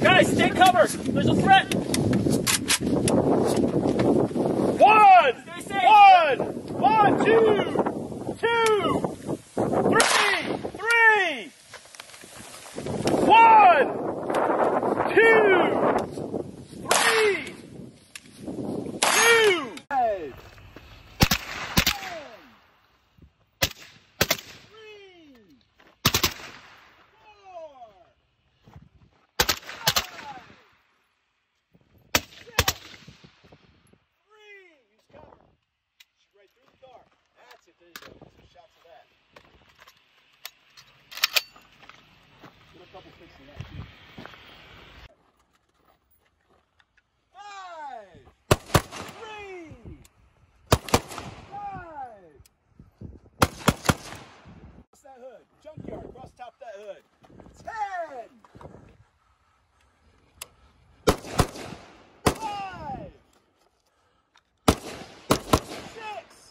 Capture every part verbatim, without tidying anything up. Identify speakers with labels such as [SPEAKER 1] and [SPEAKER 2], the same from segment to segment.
[SPEAKER 1] Guys, stay covered. There's a threat. One. Stay safe. One. One, two. Two. Three. Three. One. Two. Three. Two. Five. That's it, there you go. Some shots of that. Get a couple picks of that too. Five, three, five. Cross that hood. Junkyard, cross top that hood. Ten. Five. Six.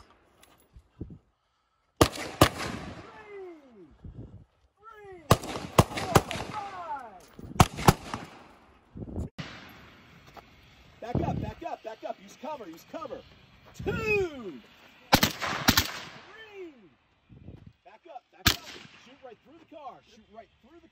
[SPEAKER 1] Back up, back up, back up. Use cover, use cover. Two. Three. Back up, back up. Shoot right through the car. Shoot right through